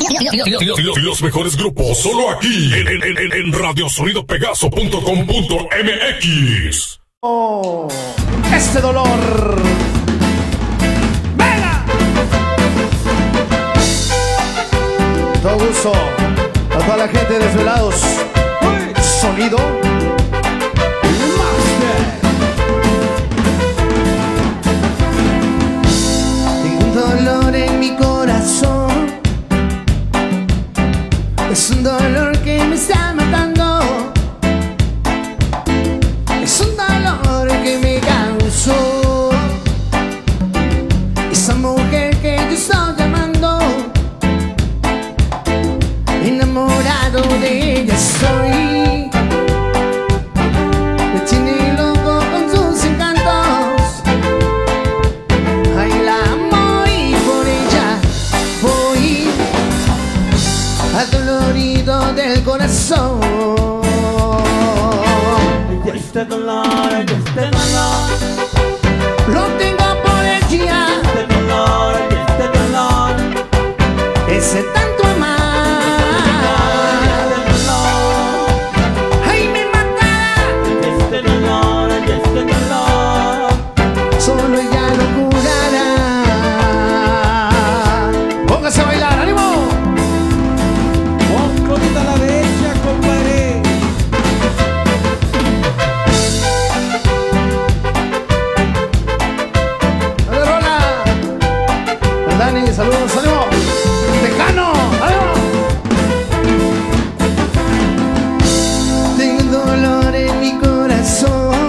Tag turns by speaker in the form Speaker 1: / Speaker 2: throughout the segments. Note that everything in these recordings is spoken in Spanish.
Speaker 1: Los mejores grupos solo aquí en radiosonidopegaso.com.mx.
Speaker 2: Oh, este dolor. ¡Venga! Todo gusto a toda la gente de Desvelados. Sonido Master. Tengo un dolor en mi corazón. Es un dolor que me está matando. Es un dolor que me causó esa mujer que yo estoy llamando. Enamorado de ella estoy. Me tiene loco con sus encantos. Ay, la amo y por ella voy adolorido del corazón.
Speaker 3: Este dolor,
Speaker 2: Lo tengo por ella.
Speaker 3: este dolor,
Speaker 2: Ese tanto amar. Ay, me matará.
Speaker 3: este dolor,
Speaker 2: Solo ella lo curará. Póngase a bailar, ánimo.
Speaker 3: bonita la bella, compadre.
Speaker 2: Dale, rola. Dani, saludos, ánimo. Tejano, ánimo. Tengo un dolor en mi corazón.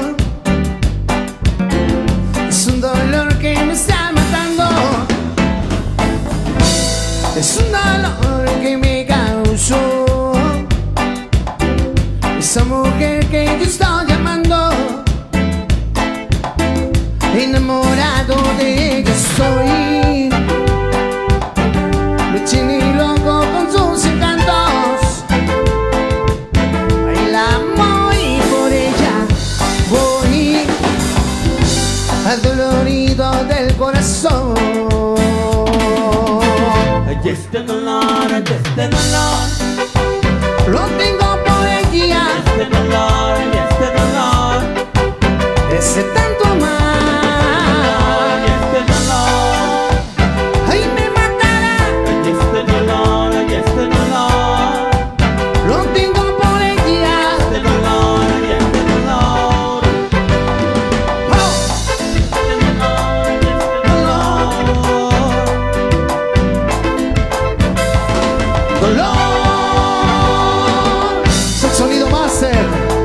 Speaker 2: Es un dolor que me está matando. Es un dolor que me causó esa mujer que yo estoy llamando. Enamorado de ella estoy. Me tiene loco con sus encantos. Ay, la amo y por ella voy adolorido del corazón.
Speaker 3: Este dolor,
Speaker 2: Lo tengo por ella.
Speaker 3: este dolor,
Speaker 2: Ese tanto amar.
Speaker 3: este dolor,
Speaker 2: Ay, me matará.
Speaker 3: este dolor,
Speaker 2: Lo tengo por ella.
Speaker 3: este dolor,
Speaker 2: Oh. Dolor. Es el Sonido Master.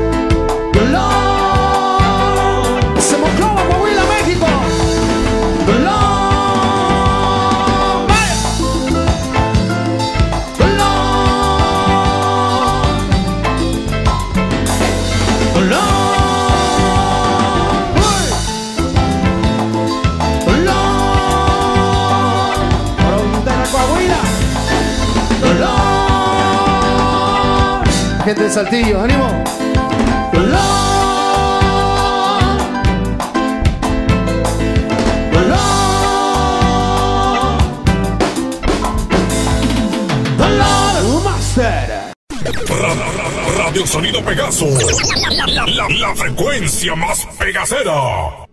Speaker 2: Dolor. Se Monclova, Coahuila, México. Dolor. Vaya. Dolor. Dolor. Uy. Dolor.
Speaker 3: Frontera Coahuila.
Speaker 2: Dolor. Gente de Saltillo, ánimo. Dolor. Dolor. Dolor Master.
Speaker 1: Radio Sonido Pegaso. La frecuencia más pegasera.